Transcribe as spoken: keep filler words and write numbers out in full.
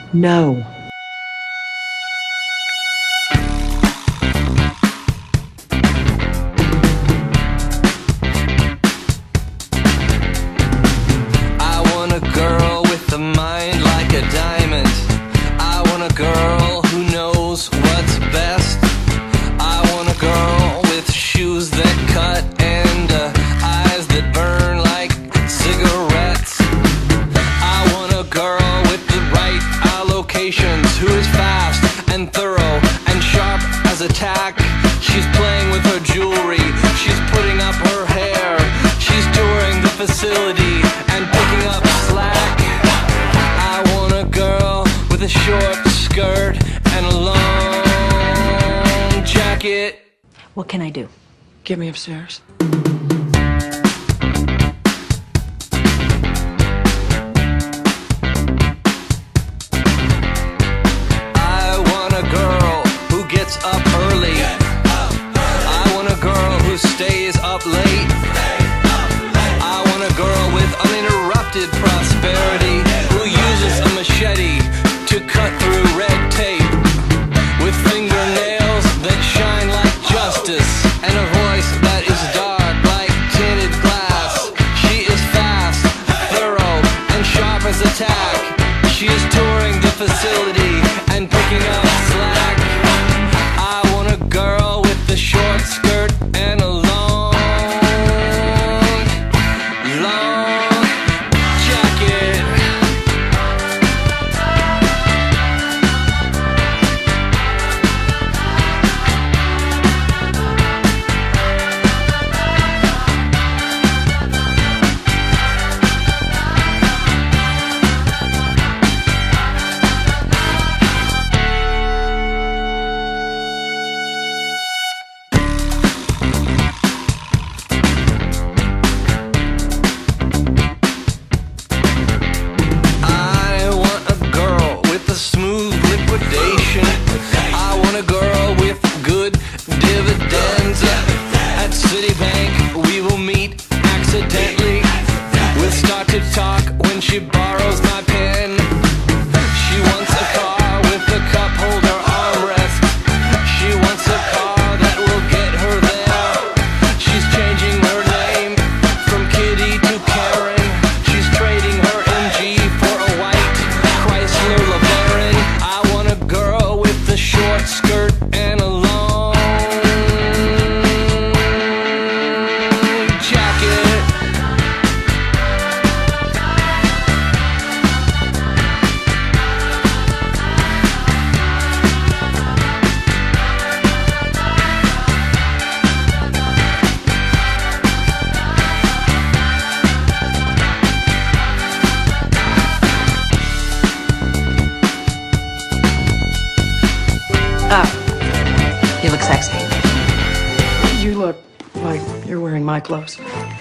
No. I want a girl with a mind like a diamond. I want a girl who knows what's best. I want a girl with shoes that cut and uh, eyes that burn like cigarettes. I want a girl with the right allocations, who is fast and thorough and sharp as a tack. She's playing with her jewelry, she's putting up her hair, she's touring the facility and picking up slack. I want a girl with a short skirt and a long jacket. What can I do? Get me upstairs. I want a girl who gets up early. I want a girl who stays up late. I want a girl with uninterrupted prosperity, who uses a machete to cut through red tape, with fingernails that shine like justice and a voice that is dark like tinted glass. She is fast, thorough, and sharp as a tack. She is touring the facility and picking up slack. I want a girl with a short skirt and a long, long jacket. I want a girl with a smooth liquidation. I want a girl with good dividends. At Citibank we will meet accidentally. We'll start to talk when she borrows my pen. She wants a car with a cup holder armrest. She wants a car that will get her there. She's changing her name from Kitty to Karen. She's trading her M G for a white Chrysler LeBaron. I want a girl with a short skirt and a long jacket. Oh, you look sexy. You look like you're wearing my clothes.